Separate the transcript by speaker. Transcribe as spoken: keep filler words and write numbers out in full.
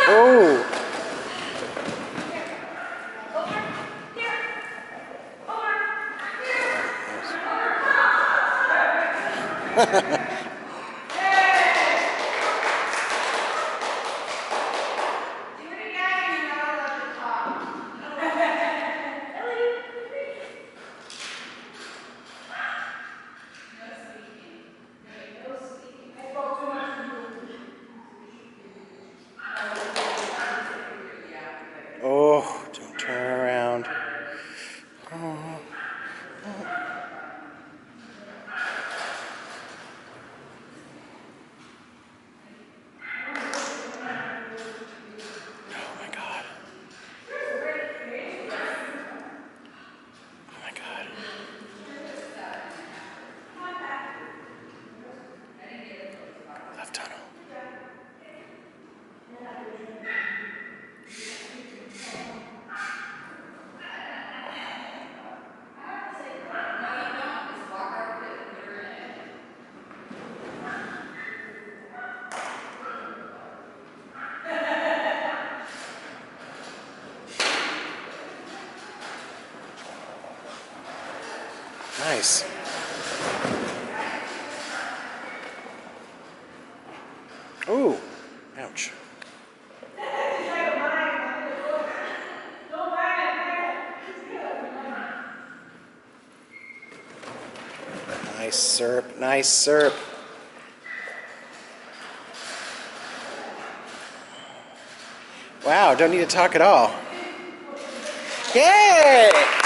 Speaker 1: Oh. Oh, don't turn around. Oh. Oh my God. Oh my God. Left tunnel. Nice. Ooh, ouch. Nice syrup, nice syrup. Wow, don't need to talk at all. Yay!